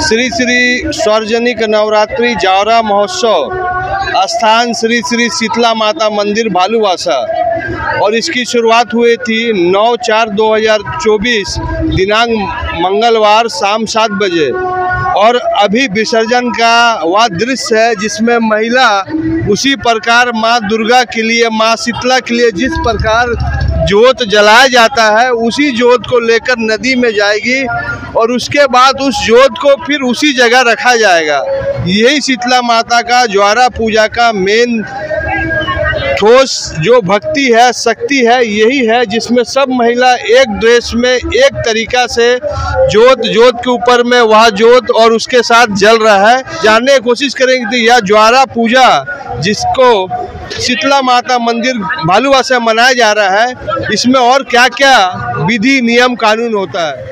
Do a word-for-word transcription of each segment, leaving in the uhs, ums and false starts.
श्री श्री सार्वजनिक नवरात्रि जावरा महोत्सव स्थान श्री श्री शीतला माता मंदिर भालूवासा, और इसकी शुरुआत हुई थी नौ चार दो हज़ार चौबीस दिनांक मंगलवार शाम सात बजे। और अभी विसर्जन का वह दृश्य है जिसमें महिला उसी प्रकार माँ दुर्गा के लिए, माँ शीतला के लिए जिस प्रकार जोत जलाया जाता है उसी जोत को लेकर नदी में जाएगी और उसके बाद उस जोत को फिर उसी जगह रखा जाएगा। यही शीतला माता का ज्वारा पूजा का मेन ठोस जो भक्ति है, शक्ति है, यही है जिसमें सब महिला एक ड्रेस में एक तरीका से जोत जोत के ऊपर में वह जोत और उसके साथ जल रहा है। जानने की कोशिश करेंगे कि यह ज्वारा पूजा जिसको शीतला माता मंदिर भालूवासा मनाया जा रहा है, इसमें और क्या क्या विधि नियम कानून होता है।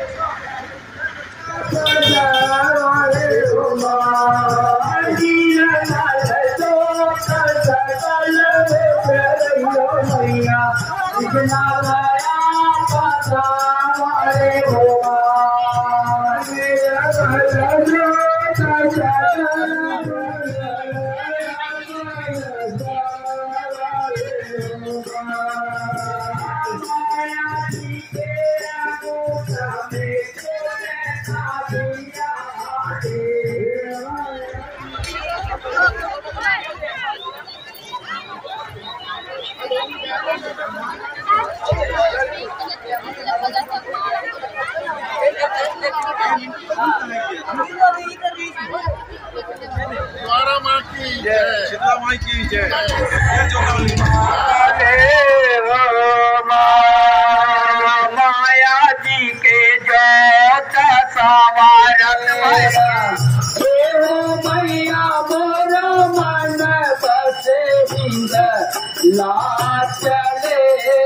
ज्वारा माँ की जय, शीतला माई की जय। माया जी के जोत सवारत मैया मोरा मन बसे हिंद ला चले।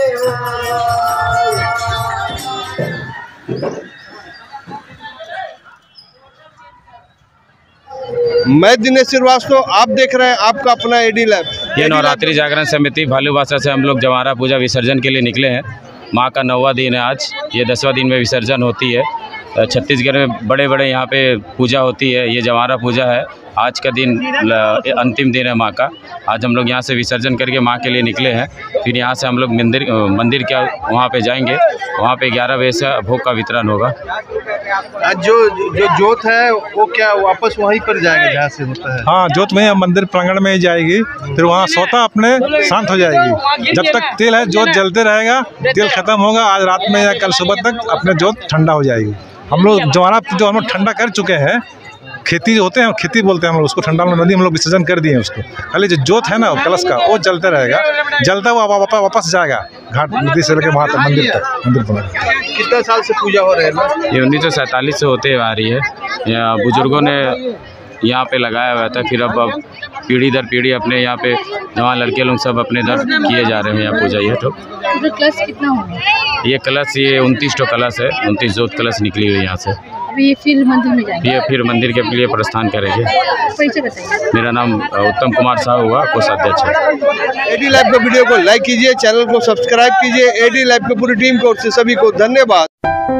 मैं दिनेश श्रीवास्तव, आप देख रहे हैं आपका अपना एडी लैब। ये नवरात्रि जागरण समिति भालूवासा से हम लोग जवारा पूजा विसर्जन के लिए निकले हैं। माँ का नौवा दिन है आज, ये दसवां दिन में विसर्जन होती है। छत्तीसगढ़ में बड़े बड़े यहाँ पे पूजा होती है, ये जवारा पूजा है। आज का दिन अंतिम दिन है माँ का। आज हम लोग यहाँ से विसर्जन करके माँ के लिए निकले हैं। फिर यहाँ से हम लोग मंदिर मंदिर क्या वहाँ पे जाएंगे, वहाँ पे ग्यारह बजे से भोग का वितरण होगा। जो जो जोत है वो क्या वापस वहीं पर जाएगा जहाँ से होता है? हाँ, जोत में मंदिर प्रांगण में ही जाएगी, फिर वहाँ स्वतः अपने शांत हो जाएगी। जब तक तेल है जोत जलते रहेगा, तेल खत्म होगा आज रात में या कल सुबह तक अपने जोत ठंडा हो जाएगी। हम लोग ज्वारा जो हम लोग ठंडा कर चुके हैं, खेती जो होते हैं खेती बोलते हैं हम लोग उसको, ठंडा नदी हम लोग विसर्जन कर दिए उसको। खाली जो जोत है ना कलश का वो जलते रहेगा, जलता हुआ वापस वापस जाएगा घाट नदी से लेकर वहाँ तक मंदिर तक मंदिर पर। कितना साल से पूजा हो रहा है? ये उन्नीस सौ सैंतालीस से होते आ रही है। यहाँ बुजुर्गों ने यहाँ पे लगाया हुआ था, फिर अब अब पीढ़ी दर पीढ़ी अपने यहाँ पे जवान लड़के लोग सब अपने दर किए जा रहे हैं यहाँ पूजा। ये तो कलश कितना होगा? ये कलश ये उनतीस टो कलश है, उनतीस जोत कलश निकली हुई यहाँ से। ये फिर मंदिर में जाएंगे? ये फिर मंदिर के लिए प्रस्थान करेंगे। परिचय बताइए। मेरा नाम उत्तम कुमार साहू हुआ, कोषाध्यक्ष है। एडी लाइव के वीडियो को लाइक कीजिए, चैनल को सब्सक्राइब कीजिए। एडी लाइव की पूरी टीम को और से सभी को धन्यवाद।